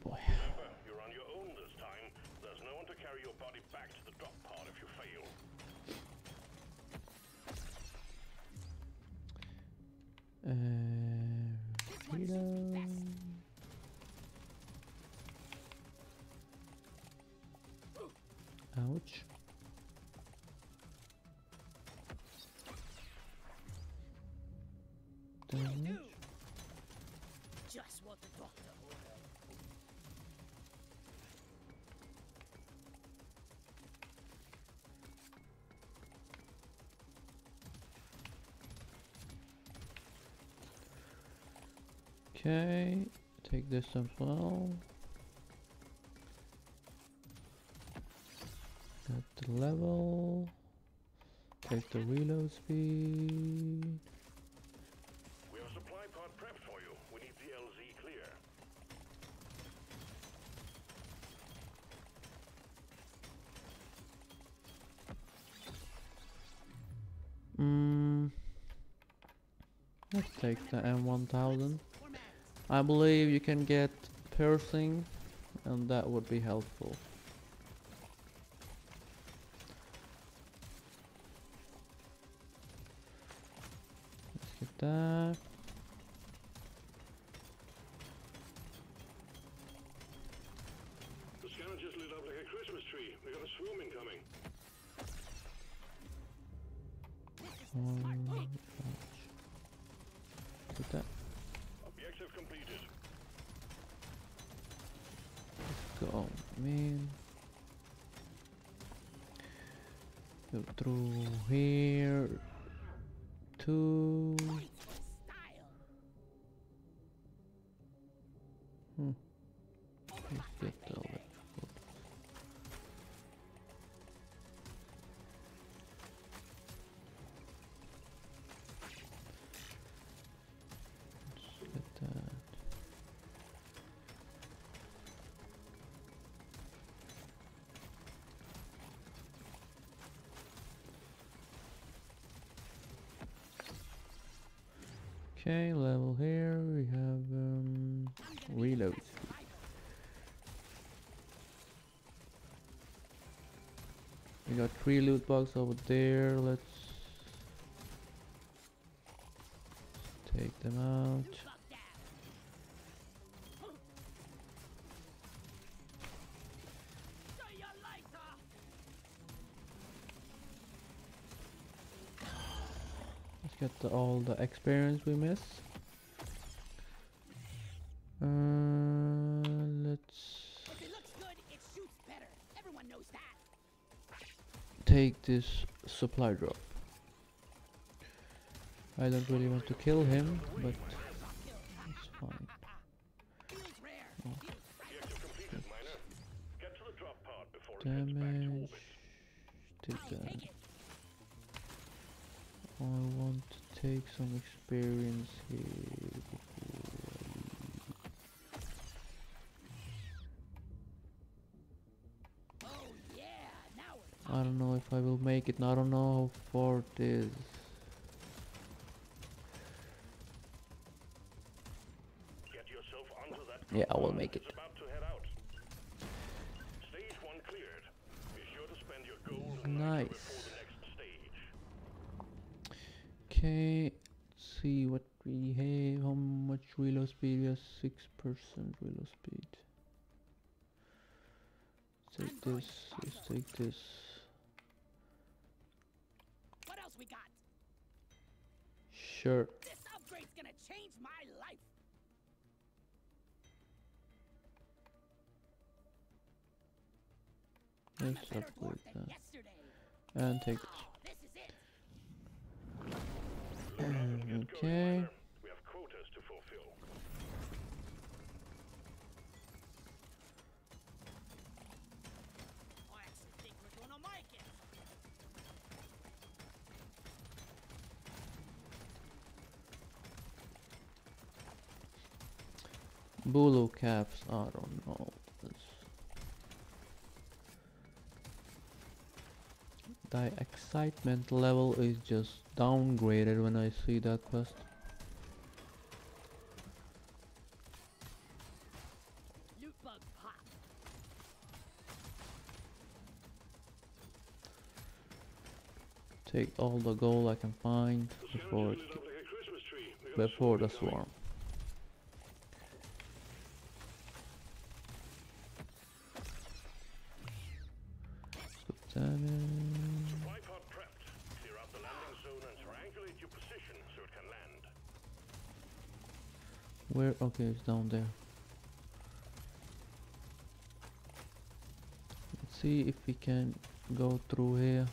boy. Remember, you're on your own this time. There's no one to carry your body back to the drop pod if you fail. Reload. Ouch. Damage. Just what the doctor ordered. Okay, take this as well. Got the level. Take the reload speed. We have a supply pod prepped for you. We need the LZ clear. Let's take the M1000. I believe you can get piercing, and that would be helpful. Let's get that. The scanner just lit up like a Christmas tree. We got a swarm incoming. Get that. Objective completed. Go, man. Go through here. Two. Let's get the electrical. Let's get that. Okay, level here, we have reload speed. We got 3 loot boxes over there, let's take them out. Let's get all the experience we missed. Let's If it looks good, it shoots better. Everyone knows that. take this supply drop. I don't really want to kill him, but it's fine. Feels rare. Oh. Objective completed, miner. Get to the drop pod before it heads back to Damage. orbit. Take that. I want to take some experience here before Oh yeah, now we're I leave. I don't know if I will make it. I don't know how far it is. Get yourself onto that Yeah, I will pod. make it. It's about to head out. Stage 1 cleared. Be sure to spend your gold and nitro Nice. before the next stage. Okay, let's see what we have. How much reload speed? We have 6% reload speed. Let's take this. Let's take this. What else we got? Sure. This upgrade's gonna change my life. I'm Let's a better upgrade dwarf than that. yesterday. And take this. Oh, this is it. Get going, Okay. miner. We have quotas to fulfill. I actually think we're gonna make it. Bulu caps. I don't know. The excitement level is just downgraded when I see that quest. Loot box. bug pop. Take all the gold I can find before Skeleton lit up like a Christmas tree. We got before the swarm incoming. swarm. Put that in. Supply pod prepped. Clear out the landing zone and triangulate your position so it can land. Where? Okay, it's down there. Let's see if we can go through here.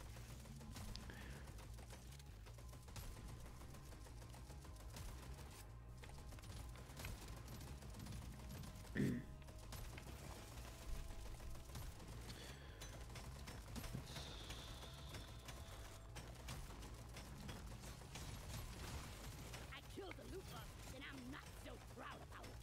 I killed the loot bug, and I'm not so proud about it.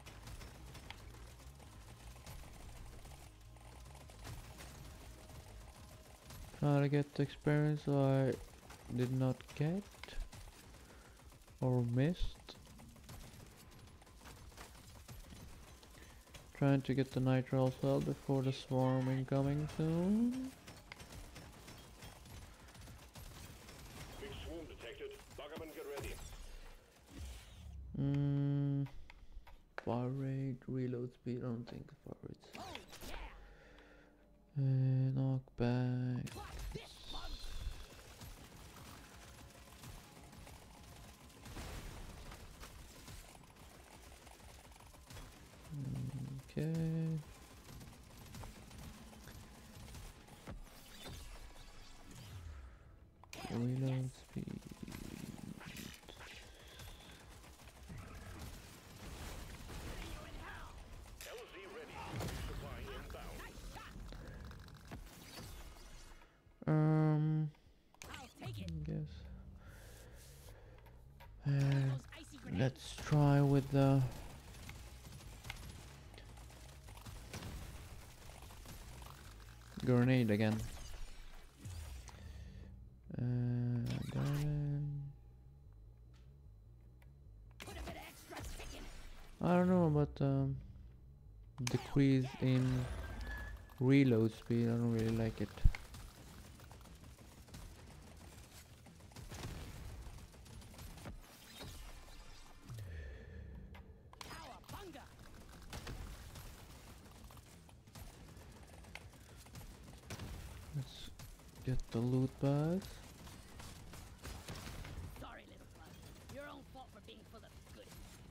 Try to get the experience I did not get or missed. Trying to get the nitro as well before the swarm incoming soon. Big swarm detected. Buggerman, get ready. Fire rate, reload speed, I don't think fire rates. Oh yeah! Knockback. Watch this, bug! Okay. Reload speed. LZ ready. Supplying inbound. I'll take it. Guess. Those icy grenades. Let's try with the grenade again. Put a bit of extra kick in it. I don't know about decrease in reload speed. I don't really like it. Cowabunga! Let's get the loot bags. Sorry, little bug. Your own fault for being full of goodies.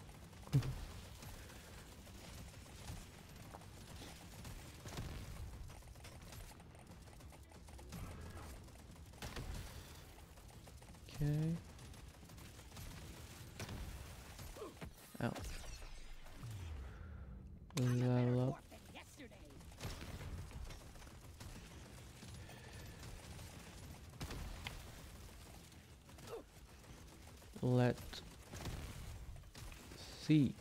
Okay. Ouch. Level up. More than yesterday. Let's see.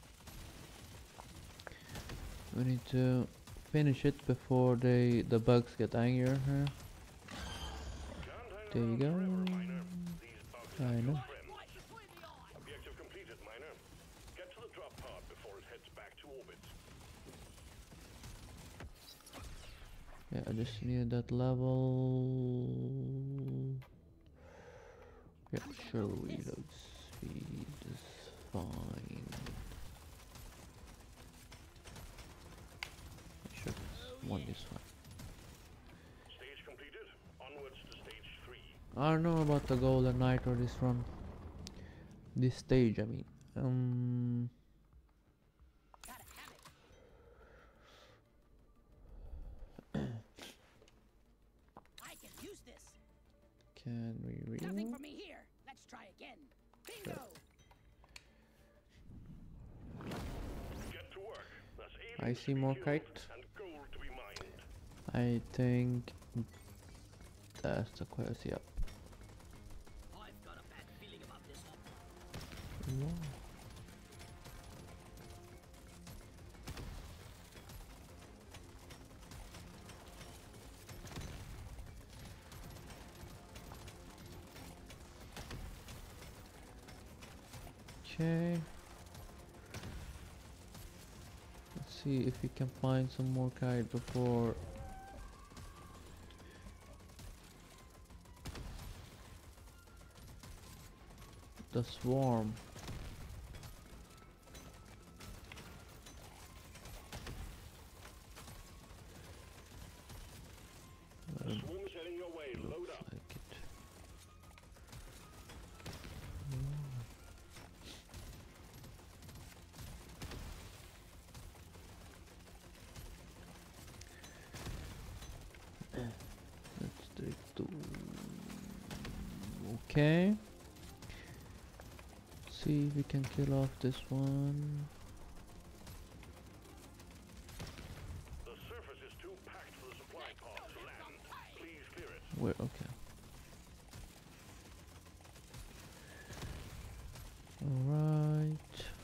We need to finish it before the bugs get angrier here. Can't hang There you around go. forever, Miner. These bugs I are know. your friends. Right between the eyes. Objective completed, Miner. Get to the drop pod before it heads back to orbit. Yeah, I just needed that level. Yeah, sure, reload speed is fine. Sure, one is fine. Stage completed. Onwards to stage 3. I don't know about the golden nitro this run. This stage, I mean. Gotta have it. I can use this. Can we Nothing reload? for me here. Let's try again. Bingo! Get to work. That's I aliens see to be more killed kite. and gold to be mined. I think that's the quest, yep. I've got a bad feeling about this one. Wow. Okay. Let's see if we can find some more kite before the swarm. Swarm's heading your way. Load up. Like it. Let's take the. Okay. See if we can kill off this one. The surface is too packed for the supply pod to land. Please clear it. Where? Okay. All right.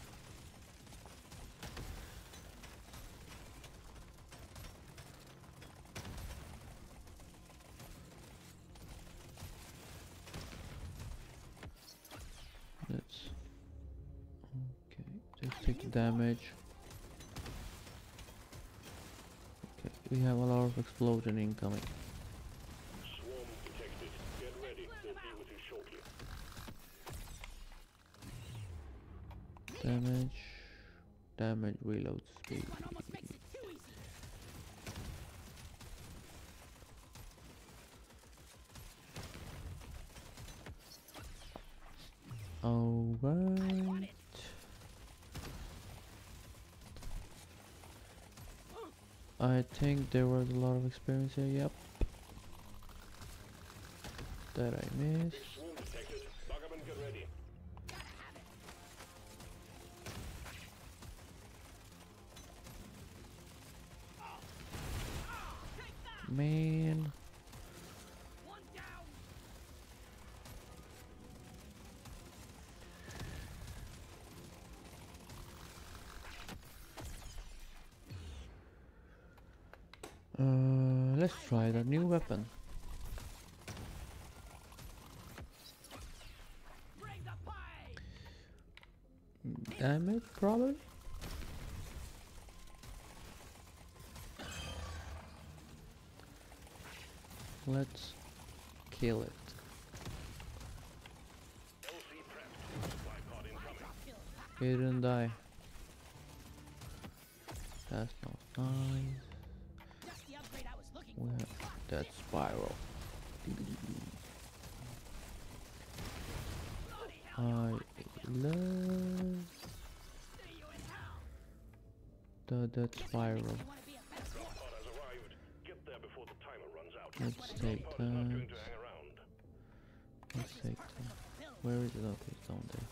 Let's. Okay. Just take the damage. Okay. We have a lot of explosion incoming. Swarm detected. Get ready. We'll be with you shortly. Damage, reload speed. This one almost makes it too easy. Alright. I think there was a lot of experience here, yep. That I missed. Swarm detected. Lock up and get ready. Gotta have it. Take that. Man. One down. Let's try that new weapon. Bring the pie. Damage, probably? Let's kill it. LC prepped. Supply pod incoming. Kill. He didn't die. That's not nice. Just the upgrade I was looking We for. have that spiral. I love See you in hell. that spiral. You wanna be a better Drop dwarf? pod has arrived. Get there before the timer runs out. Let's take Pod is not that. going to hang around. Let's take that. Where is it? Okay, it's down there.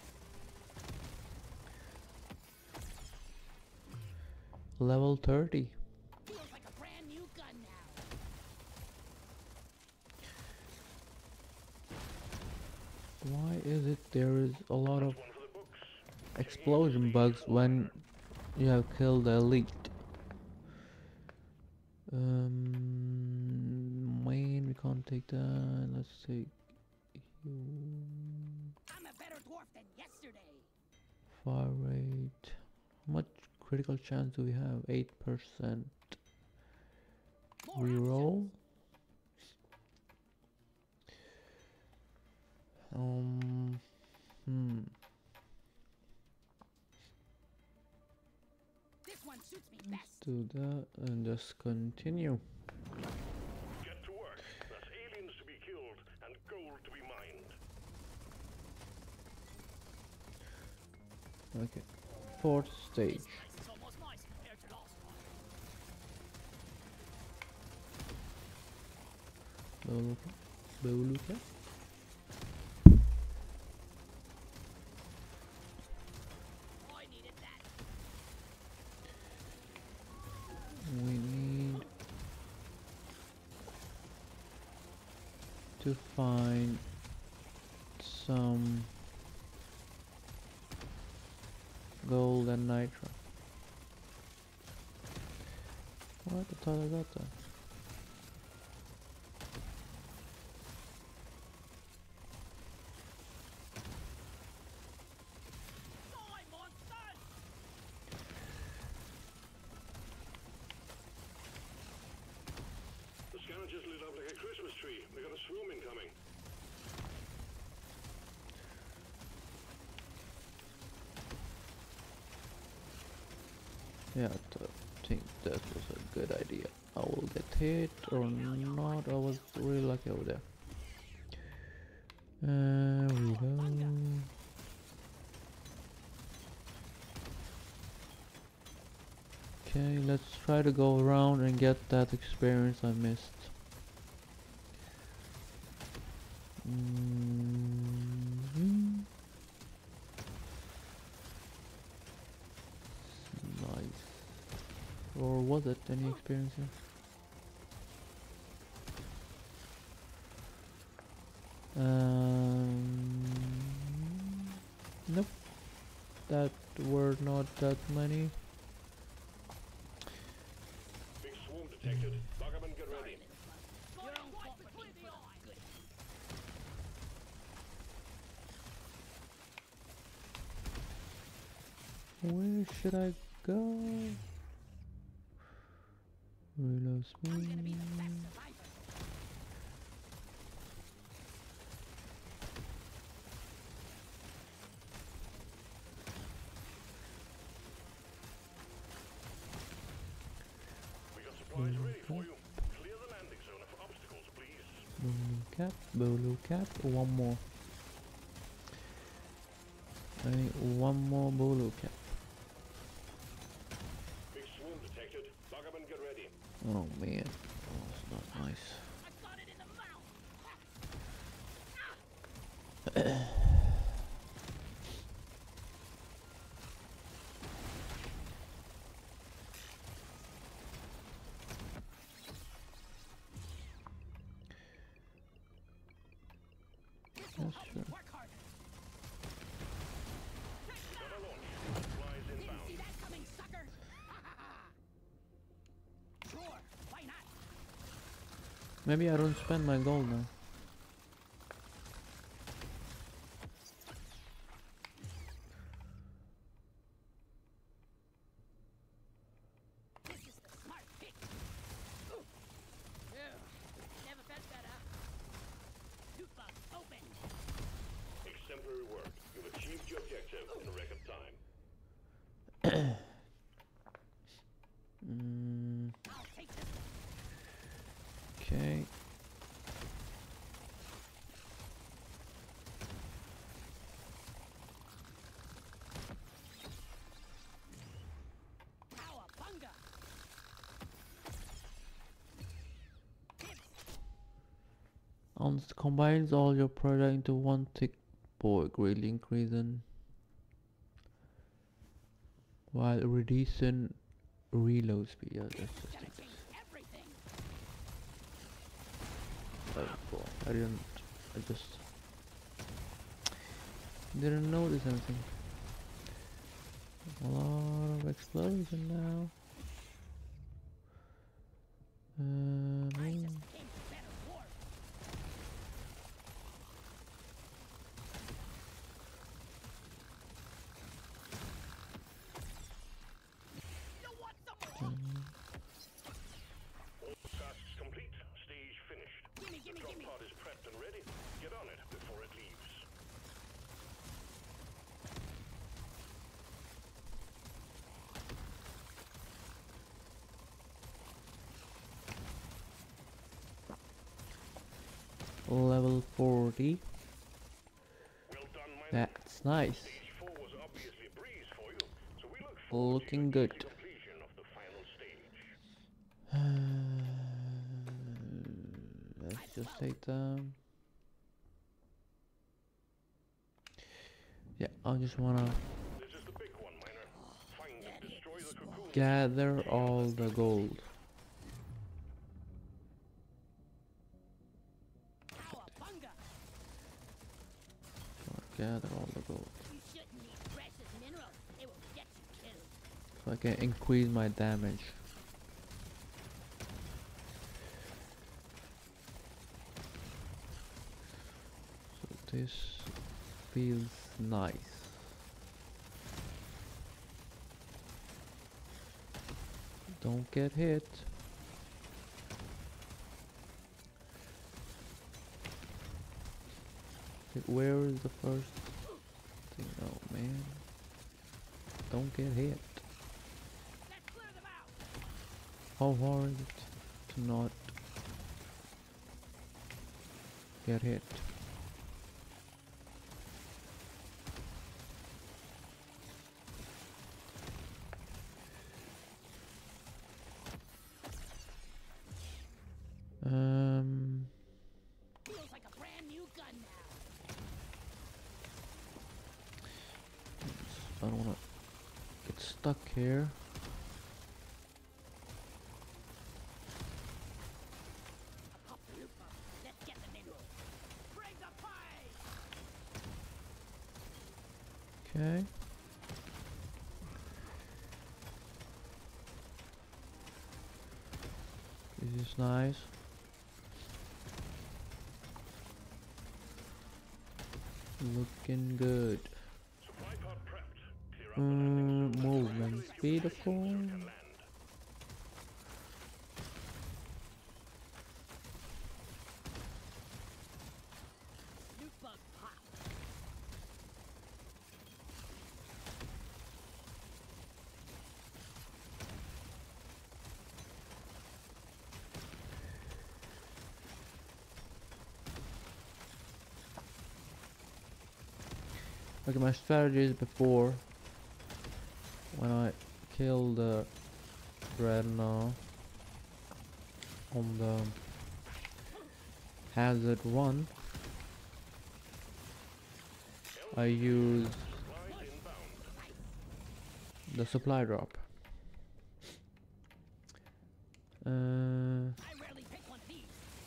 Level 30. Feels like a brand new gun now. Why is it there is a lot of One for the books. explosion bugs when you have killed the elite? Man, we can't take that. Let's take you. I'm a better dwarf than yesterday. Fire rate. How much critical chance do we have? 8%. More Reroll. This one suits me Let's best. do that and just continue. Get to work. There's aliens to be killed and gold to be mined. Okay. Fourth stage. This is almost nice compared to last one. Beuluka. I needed that. We need to find some gold and nitro. What? I thought I got that. Die, monsters! entry. We got a swarm incoming. Yeah, I think that was a good idea. I will get hit or not. I was really lucky over there. Reload. Okay, let's try to go around and get that experience I missed. Nice. Or was it any experience here? Nope. That were not that many. Big swarm detected. Buggerman, get ready. Your own fault for being good. Where should I go? Reload I'm gonna be speed. the best survivor. We got supplies ready for you. Clear the landing zone of obstacles, please. Blue cap, one more. I need one more blue cap. Big swarm detected. Buggerman, get ready. Oh man, oh, that's not nice. I got it in the mouth. This will Yes, help sure. you work harder. Got a launch. Supplies Didn't inbound. see that coming, sucker. Sure, why not? Maybe I don't spend my gold now. This is the smart pick. Ooh. Yeah. Never felt better. Tooth box open. Exemplary work. You've achieved your objective in a record time. I'll take this one. Okay. Cowabunga. Combines all your product into one thick boy, greatly increasing while reducing reload speed. Yeah, that's just Gonna change everything. cool. I just didn't notice anything. A lot of explosion now. I No. just became a better war. You want some more? All tasks complete. Stage finished. Gimme, gimme, Drop gimme. pod is prepped and ready. Get on it before it leaves. Level 40. Well done, my That's nice. Stage 4 was obviously a breeze for you, so we look forward Looking to your good. easy completion of the final stage. Let's just take them. Yeah, I just wanna This is the big one, Miner. Find and destroy the cocoon. gather all the gold. Cowabunga. Gather all the gold. You shouldn't eat precious minerals. They will get you killed. So I can increase my damage. So this feels nice. Don't get hit. Okay, where is the first thing? Oh man. Don't get hit. Let's clear them out. How hard is it to not get hit? Feels like a brand new gun now. I don't wanna get stuck here. Pop the loot bug. Let's get them in. Bring the fight. Okay. This is nice. Looking good. Supply pod prepped. Clear out the landing zone. Movement speed, of course. Can land. Loot bug pop. Okay, my strategies before, when I killed the Dreadnought on the Hazard 1, I used Supplies inbound. the supply drop. I rarely pick one of these.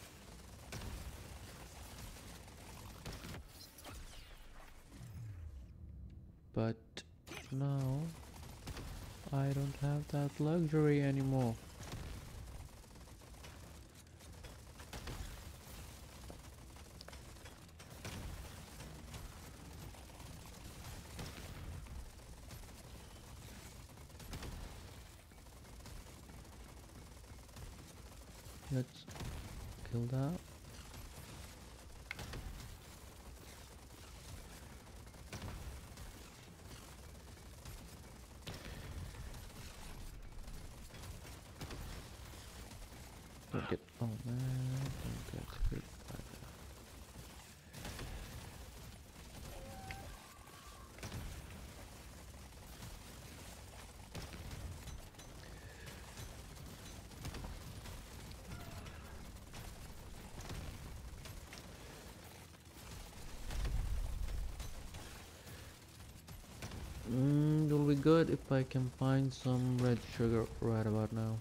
But now I don't have that luxury anymore. Let's kill that. Don't get, oh man, don't get hit by that. It'll be good if I can find some red sugar right about now.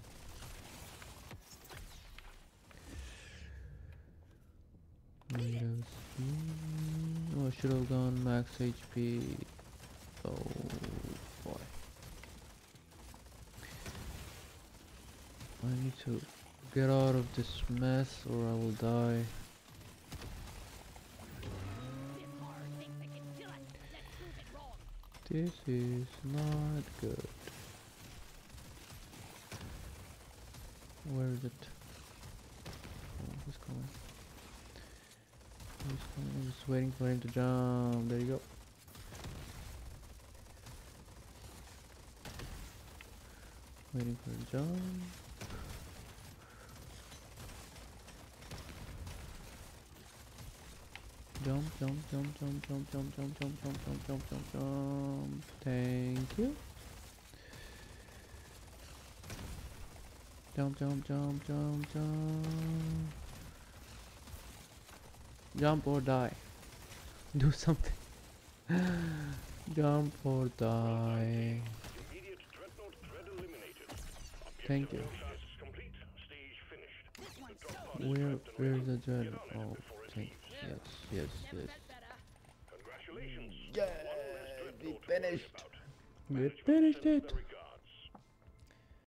Tomatoes. Oh, I should have gone max HP. Oh boy. I need to get out of this mess or I will die. This horror thinks it can kill us. Let's prove it wrong. This is not good. Where is it? Oh, he's coming. He's coming. I'm just waiting for him to jump. There you go. Waiting for a jump. Jump, jump, jump, jump, jump, jump, jump, jump, jump, jump, jump, jump, jump. Thank you. Jump, jump, jump, jump, jump. Jump or die. Do something. Jump or die. Immediate dreadnought threat eliminated. Thank you. Tasks complete. Stage finished. This one's so Where's the dread? Get on it Oh, before it thank leaves. yes, yes, never yes. felt better. Congratulations. Yeah, One less we dreadnought to worry finished. about. We Management finished sends it. their regards.